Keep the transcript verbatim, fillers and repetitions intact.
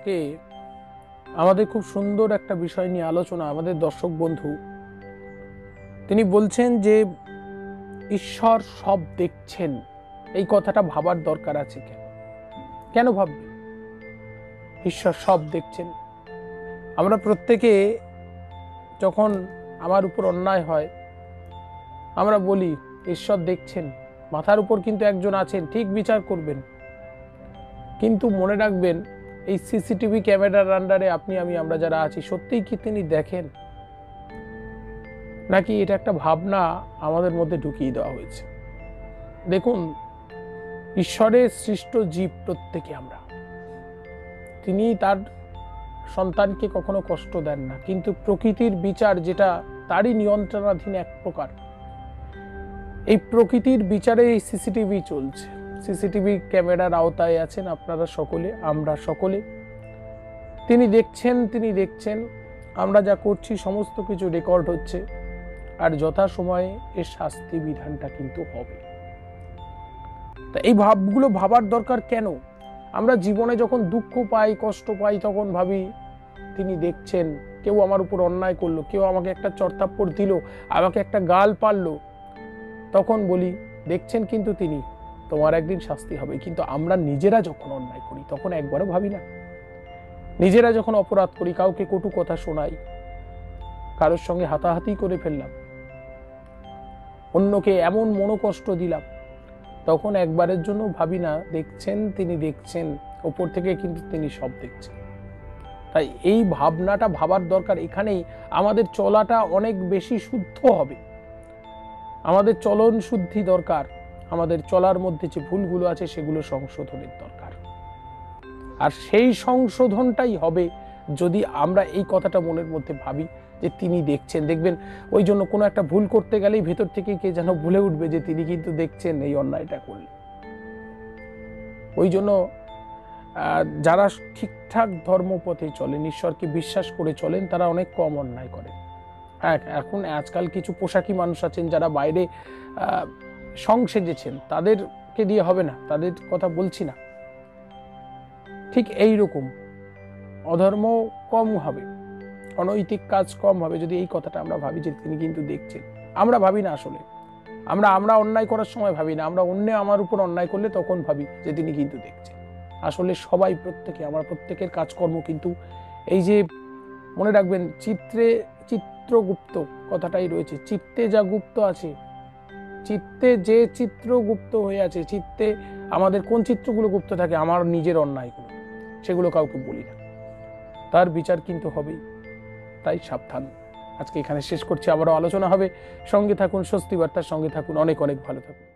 আজকে আমাদের খুব সুন্দর একটা বিষয় নিয়ে আলোচনা। আমাদের দর্শক বন্ধু তিনি বলছেন যে ঈশ্বর সব দেখছেন, এই কথাটা ভাবার দরকার আছে। কেন কেন ভাববে ঈশ্বর সব দেখছেন? আমরা প্রত্যেকে যখন আমার উপর অন্যায় হয় আমরা বলি ঈশ্বর দেখছেন, মাথার উপর কিন্তু একজন আছেন, ঠিক বিচার করবেন। কিন্তু মনে রাখবেন, এই সিসিটিভি ক্যামেরার আন্ডারে আপনি আমি আমরা যারা আছি, সত্যিই কি তিনি দেখেন, নাকি এটা একটা ভাবনা আমাদের মধ্যে ঢুকিয়ে দেওয়া হয়েছে? দেখুন, ঈশ্বরের সৃষ্ট জীব প্রত্যেকে আমরা, তিনি তার সন্তানকে কখনো কষ্ট দেন না, কিন্তু প্রকৃতির বিচার যেটা তারই নিয়ন্ত্রণাধীন এক প্রকার, এই প্রকৃতির বিচারে এই সিসিটিভি চলছে। সিসিটিভি ক্যামেরার আওতায় আছেন আপনারা সকলে, আমরা সকলে। তিনি দেখছেন, তিনি দেখছেন আমরা যা করছি, সমস্ত কিছু রেকর্ড হচ্ছে, আর যথা সময়ে এর শাস্তি বিধানটা কিন্তু হবে। তা এই ভাবগুলো ভাবার দরকার। কেন আমরা জীবনে যখন দুঃখ পাই, কষ্ট পাই, তখন ভাবি তিনি দেখছেন। কেউ আমার উপর অন্যায় করলো, কেউ আমাকে একটা চড়থাপ্পড় দিল, আমাকে একটা গাল পারলো, তখন বলি দেখছেন কিন্তু তিনি, তোমার একদিন শাস্তি হবে। কিন্তু আমরা নিজেরা যখন অন্যায় করি তখন একবারও ভাবি না। নিজেরা যখন অপরাধ করি, কাউকে কটু কথা শোনাই, কারোর সঙ্গে হাতাহাতি করে ফেললাম, অন্যকে এমন মনোকষ্ট দিলাম, তখন একবারের জন্য ভাবি না দেখছেন, তিনি দেখছেন, ওপর থেকে কিন্তু তিনি সব দেখছেন। তাই এই ভাবনাটা ভাবার দরকার। এখানেই আমাদের চলাটা অনেক বেশি শুদ্ধ হবে। আমাদের চলন শুদ্ধি দরকার, আমাদের চলার মধ্যে যে ভুলগুলো আছে সেগুলো সংশোধনের দরকার। আর সেই সংশোধনটাই হবে যদি আমরা এই কথাটা মনের মধ্যে ভাবি যে তিনি দেখছেন। দেখবেন ওই জন্য কোনো একটা ভুল করতে গেলেই ভেতর থেকে কে যেন বলে উঠবে যে তিনি কিন্তু দেখছেন এই অন্যায়টা করলে। ওই জন্য যারা ঠিকঠাক ধর্মপথে চলেন, ঈশ্বরকে বিশ্বাস করে চলেন, তারা অনেক কম অন্যায় করেন। হ্যাঁ, এখন আজকাল কিছু পোশাকি মানুষ আছেন যারা বাইরে সং সেজেছেন, তাদেরকে দিয়ে হবে না, তাদের কথা বলছি না। ঠিক এই রকম অধর্ম কম হবে, অনৈতিক কাজ কম হবে যদি এই কথাটা আমরা ভাবি যে তিনি কিন্তু দেখছেন। আমরা ভাবি না আসলে, আমরা আমরা অন্যায় করার সময় ভাবি না, আমরা অন্য আমার উপর অন্যায় করলে তখন ভাবি যে তিনি কিন্তু দেখছেন। আসলে সবাই, প্রত্যেকে, আমরা প্রত্যেকের কাজকর্ম কিন্তু এই যে মনে রাখবেন, চিত্রে চিত্রগুপ্ত কথাটাই রয়েছে, চিত্তে যা গুপ্ত আছে, চিত্তে যে চিত্র গুপ্ত হয়ে আছে, চিত্তে আমাদের কোন চিত্রগুলো গুপ্ত থাকে, আমার নিজের অন্যায়গুলো, সেগুলো কাউকে বলি না, তার বিচার কিন্তু হবেই। তাই সাবধান। আজকে এখানে শেষ করছি, আবারও আলোচনা হবে। সঙ্গে থাকুন স্বস্তি বার্তার সঙ্গে থাকুন, অনেক অনেক ভালো থাকুন।